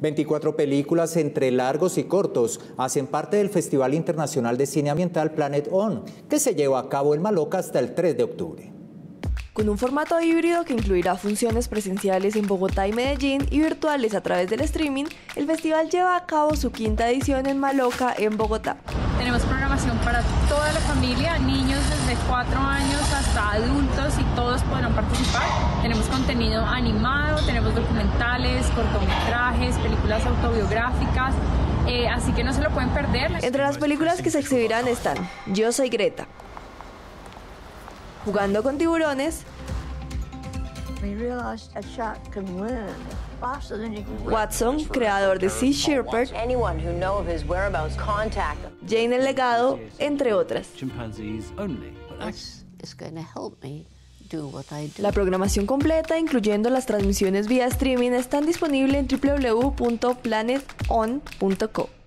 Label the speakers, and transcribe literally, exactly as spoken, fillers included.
Speaker 1: veinticuatro películas entre largos y cortos hacen parte del Festival Internacional de Cine Ambiental Planet On, que se lleva a cabo en Maloca hasta el tres de octubre.
Speaker 2: Con un formato híbrido que incluirá funciones presenciales en Bogotá y Medellín y virtuales a través del streaming, el festival lleva a cabo su quinta edición en Maloca, en Bogotá.
Speaker 3: Tenemos programación para toda la familia, niños desde cuatro años hasta adultos, y todos podrán participar. Tenemos contenido animado, tenemos documentales, cortometrajes, películas autobiográficas, eh, así que no se lo pueden perder.
Speaker 2: Entre las películas que se exhibirán están Yo soy Greta, Jugando con tiburones, Watson, creador de Sea Shepherd, Jane el legado, entre otras. La programación completa, incluyendo las transmisiones vía streaming, están disponibles en w w w punto planet on punto co.